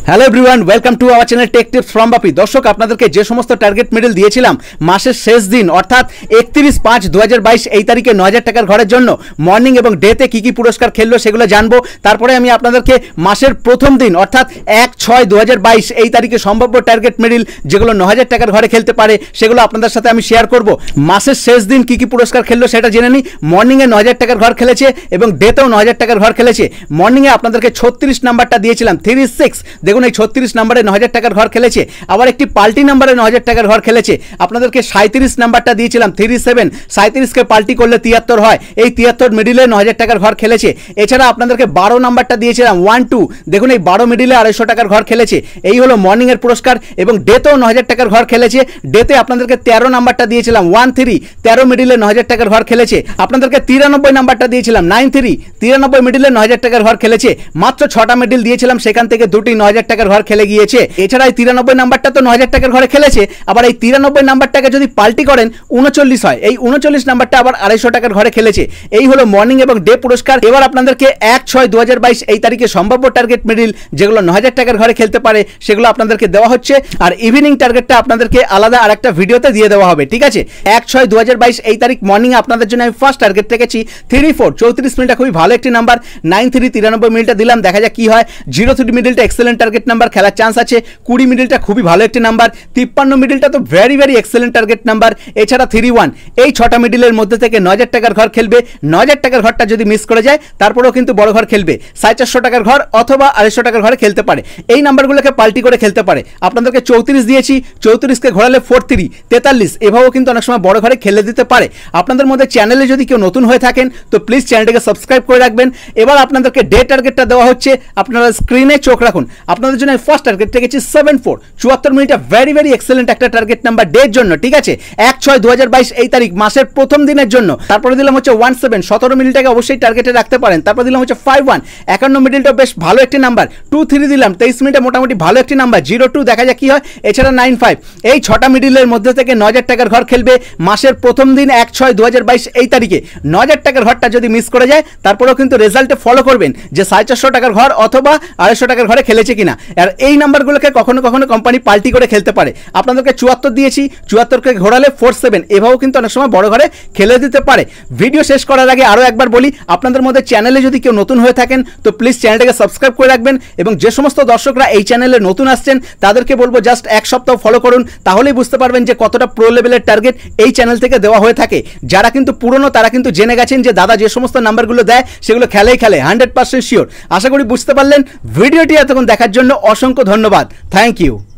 Hello everyone, welcome to our channel tech tips from Bapi. দর্শক, আপনাদেরকে যে সমস্ত টার্গেট মিডল দিয়েছিলাম মাসের শেষ দিন অর্থাৎ 31/5/2022 এই তারিখে 9000 টাকার ঘরের জন্য মর্নিং এবং ডেতে কি কি পুরস্কার খেললো সেগুলো জানবো। তারপরে আমি আপনাদেরকে মাসের প্রথম দিন অর্থাৎ 1/6/2022 এই তারিখে সম্ভাব্য টার্গেট মিডল যেগুলো 9000 টাকার ঘরে খেলতে পারে সেগুলো আপনাদের সাথে আমি শেয়ার করব। মাসের শেষ দিন কি কি পুরস্কার খেললো সেটা জেনে নিই। মর্নিংয়ে 9000 টাকার ঘর খেলেছে এবং ডেতেও 9000 টাকার ঘর খেলেছে। মর্নিংয়ে আপনাদেরকে 36 নাম্বারটা দিয়েছিলাম 36, দেখুন এই 36 নাম্বারে 9000 টাকার ঘর খেলেছে। আবার একটি পাল্টি নাম্বারে 9000 টাকার ঘর খেলেছে। আপনাদেরকে 37 নাম্বারটা দিয়েছিলাম 37, 37কে পাল্টি করলে 73 হয়। এই 73 মিডিলে 9000 টাকার ঘর খেলেছে। এছাড়া আপনাদেরকে 12 নাম্বারটা দিয়েছিলাম 12, দেখুন এই 12 মিডিলে 250 টাকার ঘর খেলেছে। এই হলো মর্নিং এর পুরস্কার। এবং ডেতেও 9000 টাকার ঘর খেলেছে। ডেতে আপনাদেরকে 13 নাম্বারটা দিয়েছিলাম 13, 13 মিডিলে 9000 টাকার ঘর খেলেছে। আপনাদেরকে 93 নাম্বারটা দিয়েছিলাম 93, 93 মিডিলে 9000 টাকার ঘর খেলেছে। মাত্র 6টা মিডিল দিয়েছিলাম, সেখান থেকে দুটি 9000 টাকার ঘর খেলে গিয়েছে। এছাড়া এই 93 নাম্বারটা তো 9000 টাকার ঘরে খেলেছে। আবার এই 93 নাম্বারটাকে যদি পাল্টি করেন 39 হয়। এই 39 নাম্বারটা আবার 250 টাকার ঘরে খেলেছে। এই হলো মর্নিং এবং ডে পুরস্কার। এবার আপনাদেরকে 1/6/2022 এই তারিখে সম্ভাব্য টার্গেট মিডল যেগুলো 9000 টাকার ঘরে খেলতে পারে সেগুলো আপনাদেরকে দেওয়া হচ্ছে। আর ইভিনিং টার্গেটটা আপনাদেরকে আলাদা আরেকটা ভিডিওতে দিয়ে দেওয়া হবে, ঠিক আছে? 1/6/2022 এই তারিখ মর্নিং আপনাদের জন্য আমি ফার্স্ট টার্গেট রেখেছি 34, 34 মিনিটটা খুবই ভালো একটি নাম্বার। 93, 93 মিনিটটা দিলাম, দেখা যাক কি হয়। 03 মিডলটা এক্সেলেন্ট টার্গেট নাম্বার, খেলার চান্স আছে। 20 মিডলটা খুবই ভালো একটি নাম্বার। 53 মিডলটা তো very very excellent target number. এছাড়া 31, এই 6টা মিডলের মধ্যে থেকে 9000 টাকার ঘর খেলবে। 9000 টাকার ঘরটা যদি মিস করে যায় তারপরেও কিন্তু বড় ঘর খেলবে। 450 টাকার ঘর অথবা 250 টাকার ঘরে খেলতে পারে। এই নাম্বারগুলোকে পাল্টি করে খেলতে পারে। আপনাদেরকে 34 দিয়েছি, 34কে ঘোরালে 43, 43 এভাবেও কিন্তু অনেক সময় বড় ঘরে খেলে দিতে পারে। আপনাদের মধ্যে চ্যানেলে যদি কেউ নতুন হয়ে থাকেন তো প্লিজ চ্যানেলটাকে সাবস্ক্রাইব করে রাখবেন। এবার আপনাদেরকে ডে টার্গেটটা দেওয়া হচ্ছে, আপনারা স্ক্রিনে চোখ রাখুন। আপনাদের জন্য ফার্স্ট টার্গেট রেখেছি 74, 74 মিনিটটা ভেরি ভেরি এক্সেলেন্ট একটা টার্গেট নাম্বার ডের জন্য, ঠিক আছে? 1/6/2022 এই তারিখ মাসের প্রথম দিনের জন্য। তারপরে দিলাম হচ্ছে 17, 17 মিনিটটাকে অবশ্যই টার্গেটে রাখতে পারেন। তারপর দিলাম হচ্ছে 51, 51 মিনিটটা বেশ ভালো একটি নাম্বার। 23 দিলাম, 23 মিনিটে মোটামুটি ভালো একটি নাম্বার। 02 দেখা যাক কি হয়। এছাড়া 95, এই 6টা মিডিলের মধ্যে থেকে 9000 টাকার ঘর খেলবে মাসের প্রথম দিন 1/6/2022 এই তারিখে। 9000 টাকার ঘরটা যদি মিস করে যায় তারপরেও কিন্তু রেজাল্টে ফলো করবেন যে 450 টাকার ঘর অথবা 250 টাকার ঘরে খেলেছে কিনা। আর এই নাম্বারগুলোকে কখনো কখনো কোম্পানি পাল্টি করে খেলতে পারে। আপনাদেরকে 74 দিয়েছি, 74কে ঘোরালে 47 এভাবেও কিন্তু অনেক সময় বড় ঘরে খেলে দিতে পারে। ভিডিও শেষ করার আগে আরও একবার বলি, আপনাদের মধ্যে চ্যানেলে যদি কেউ নতুন হয়ে থাকেন তো প্লিজ চ্যানেলটাকে সাবস্ক্রাইব করে রাখবেন। এবং যে সমস্ত দর্শকরা এই চ্যানেলে নতুন আসছেন তাদেরকে বলবো জাস্ট এক সপ্তাহ ফলো করুন, তাহলেই বুঝতে পারবেন যে কতটা প্রো লেভেলের টার্গেট এই চ্যানেল থেকে দেওয়া হয়ে থাকে। যারা কিন্তু পুরনো তারা কিন্তু জেনে গেছেন যে দাদা যে সমস্ত নাম্বারগুলো দেয় সেগুলো খেলে 100% শিওর। আশা করি বুঝতে পারলেন। ভিডিওটি এতক্ষণ দেখার জন্য অসংখ্য ধন্যবাদ। Thank you.